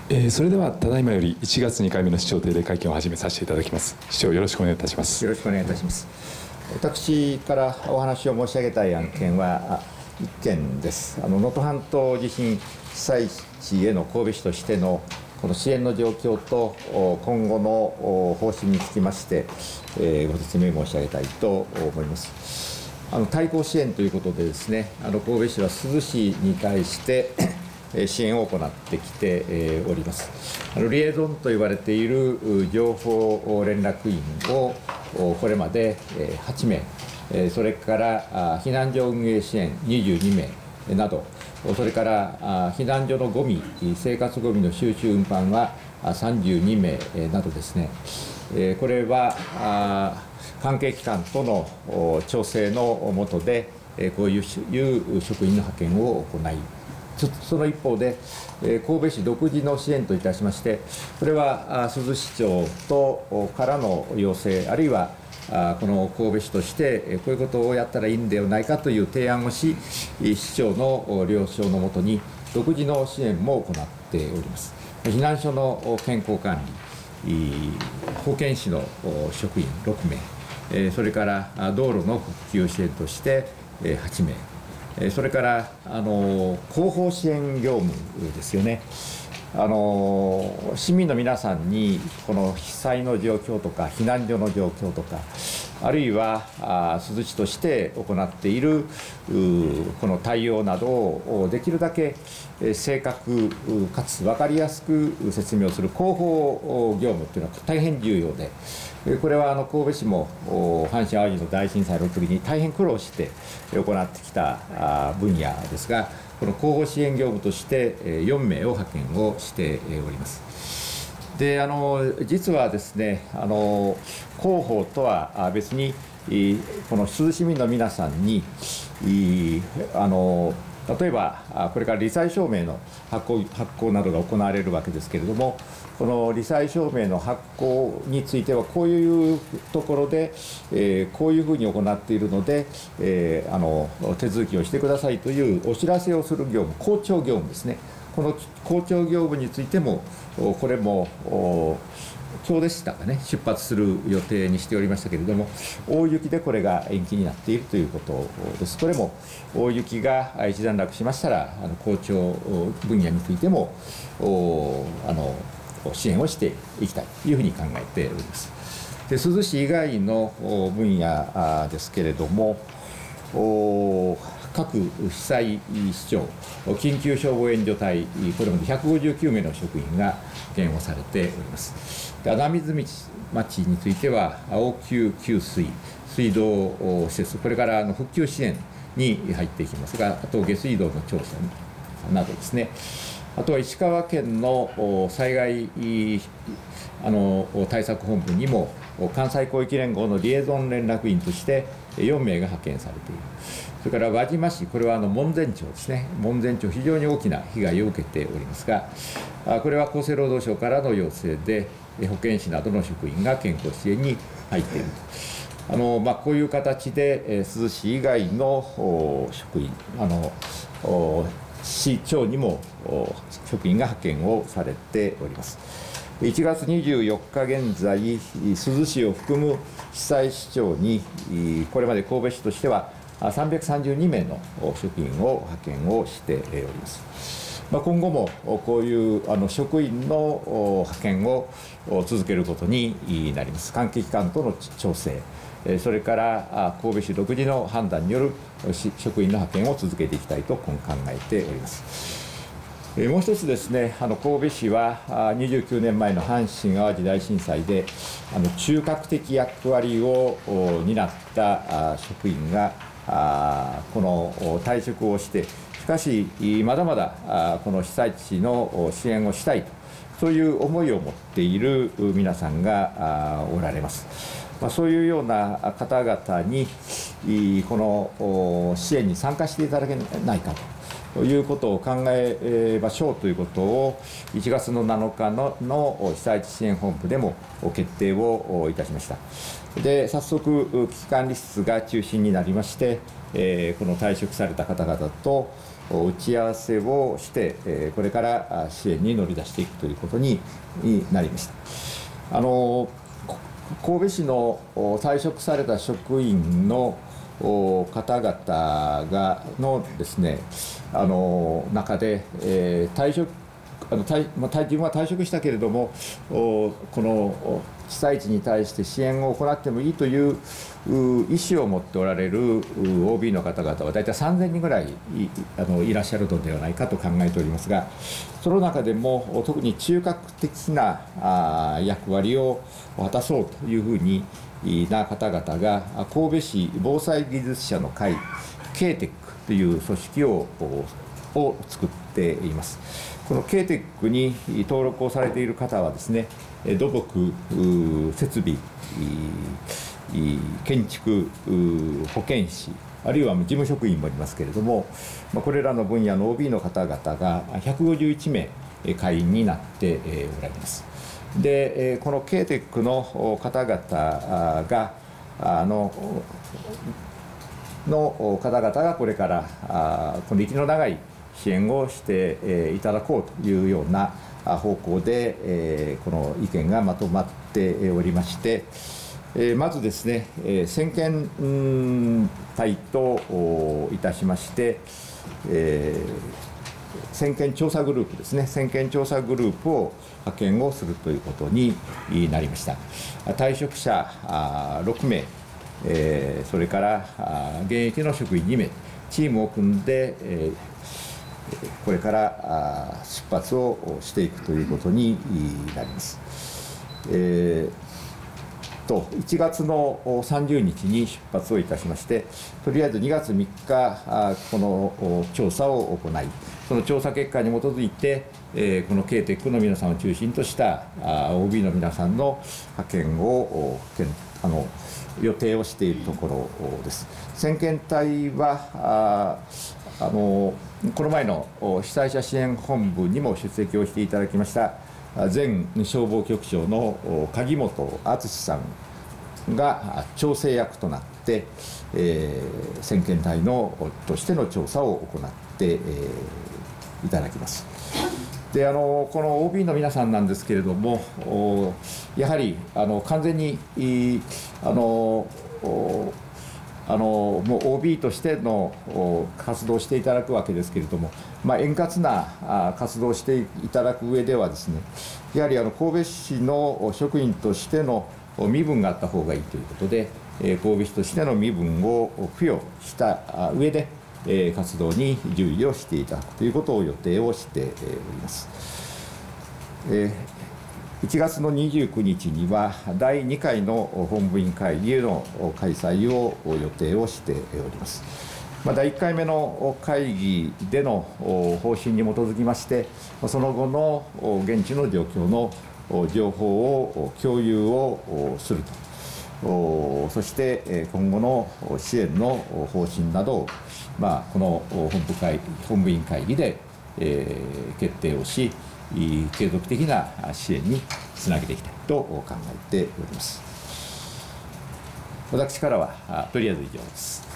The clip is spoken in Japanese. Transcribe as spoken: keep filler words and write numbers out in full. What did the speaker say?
えー、それではただいまよりいちがつにかいめの市長定例会見を始めさせていただきます。市長、よろしくお願いいたします。 よろしくお願いいたします。私からお話を申し上げたい案件はいっけんです。あの能登半島地震被災地への神戸市としてのこの支援の状況と今後の方針につきまして、えー、ご説明申し上げたいと思います。あの対抗支援ということでですね、あの神戸市は珠洲市に対して支援を行ってきております。あのリエゾンと言われている情報連絡員をこれまではちめい、それから避難所運営支援にじゅうにめいなど、それから避難所のゴミ、生活ゴミの収集運搬はさんじゅうにめいなどですね、これは関係機関との調整の下で、こういう職員の派遣を行い、その一方で、神戸市独自の支援といたしまして、これは珠洲市長とからの要請、あるいはこの神戸市として、こういうことをやったらいいんではないかという提案をし、市長の了承のもとに、独自の支援も行っております。避難所の健康管理、保健師の職員ろくめい、それから道路の復旧支援としてはちめい。それからあの後方支援業務ですよね。あの市民の皆さんにこの被災の状況とか避難所の状況とか、あるいは珠洲市として行っているこの対応などをできるだけ正確かつ分かりやすく説明をする広報業務というのは大変重要で、これはあの神戸市も阪神・淡路の大震災の時に大変苦労して行ってきた分野ですが、この後方支援業務としてよんめいを派遣をしております。で、あの実はですね、あの広報とは別にこの珠洲市民の皆さんにあの例えばこれから罹災証明の発行発行などが行われるわけですけれども、この罹災証明の発行についてはこういうところで、えー、こういうふうに行っているので、えー、あの手続きをしてくださいというお知らせをする業務、公聴業務ですね。この公聴業務についてもこれも今日でしたかね、出発する予定にしておりましたけれども、大雪でこれが延期になっているということです。これも大雪が一段落しましたら、あの公聴分野についてもあの支援をしていきたいというふうに考えております。で、珠洲市以外の分野ですけれども、各被災市長、緊急消防援助隊、これまでひゃくごじゅうきゅうめいの職員が派遣をされております。穴水町については、応急給水、水道施設、これから復旧支援に入っていきますが、あと下水道の調査などですね。あとは石川県の災害あの対策本部にも、関西広域連合のリエゾン連絡員としてよんめいが派遣されている。それから輪島市、これはあの門前町ですね、門前町、非常に大きな被害を受けておりますが、これは厚生労働省からの要請で、保健師などの職員が健康支援に入っていると。あのまあ、こういう形で、珠洲市以外の職員、あの市長にも職員が派遣をされております。いちがつにじゅうよっか現在、珠洲市を含む被災市長に、これまで神戸市としてはさんびゃくさんじゅうにめいの職員を派遣をしております。まあ、今後もこういうあの職員の派遣を続けることになります。関係機関との調整、それから神戸市独自の判断による職員の派遣を続けていきたいと考えております。もう一つですね、あの神戸市はにじゅうきゅうねんまえの阪神・淡路大震災であの中核的役割を担った職員がこの退職をして、しかしまだまだこの被災地の支援をしたいと、そういう思いを持っている皆さんがおられます。まあ、そういうような方々にこの支援に参加していただけないかということを考えましょうということをいちがつのなのかのの被災地支援本部でも決定をいたしました。で、早速危機管理室が中心になりまして、えー、この退職された方々と打ち合わせをして、これから支援に乗り出していくということになりました。あの神戸市の退職された職員の方々がのですね、あの中で、えー、退職あの退まあ、自分は退職したけれども、この被災地に対して支援を行ってもいいという意思を持っておられる オービー の方々は大体さんぜんにんぐらい い, あのいらっしゃるのではないかと考えておりますが、その中でも特に中核的なあ役割を果たそうというふうにな方々が神戸市防災技術者の会 ケーテック という組織をを作っています。この ケーテック に登録をされている方はですね、土木、設備、建築、保健師、あるいは事務職員もいますけれども、これらの分野の オービー の方々がひゃくごじゅういちめい会員になっておられます。で、この ケーテック の方々があのの方々がこれからこの息の長い支援をしていただこうというような方向でこの意見がまとまっておりまして、まずですね、先遣隊といたしまして、先見調査グループですね、先見調査グループを派遣をするということになりました。退職者ろくめい、えー、それから現役の職員にめい、チームを組んで、えー、これから出発をしていくということになります。えー、といちがつのさんじゅうにちに出発をいたしまして、とりあえずにがつみっか、この調査を行い、その調査結果に基づいて、えー、この ケーテック の皆さんを中心とした オービー の皆さんの派遣をあの予定をしているところです。先遣隊はああのこの前の被災者支援本部にも出席をしていただきました前消防局長の鍵本敦さんが調整役となって、えー、先遣隊のとしての調査を行って、えー、いただきます。であのこの オービー の皆さんなんですけれども、やはりあの完全にあのあのもう オービー としての活動をしていただくわけですけれども、まあ、円滑な活動をしていただく上ではですね、やはりあの神戸市の職員としての身分があった方がいいということで、神戸市としての身分を付与した上で活動に従事をしていただくということを予定をしております。いちがつのにじゅうくにちにはだいにかいの本部委員会議の開催を予定をしております。だいいっかいめの会議での方針に基づきまして、その後の現地の状況の情報を共有をすると、そして今後の支援の方針などを、まあ、この本部会本部委員会議で決定をし、継続的な支援につなげていきたいと考えております。私からはとりあえず以上です。